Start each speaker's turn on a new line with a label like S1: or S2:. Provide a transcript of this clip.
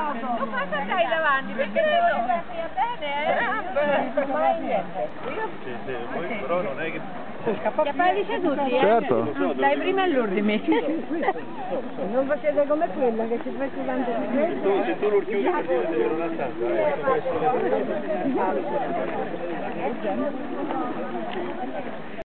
S1: Non cosa stai davanti? Perché devo farti bene, mai niente.
S2: Sì, poi però non è che...
S1: Chiappalice tutti,
S3: Certo.
S1: Dai prima all'ultimi.
S4: Non facete come quella che ci mette tanto di questo.
S2: Se tu lo chiudi per dire di avere una stanza,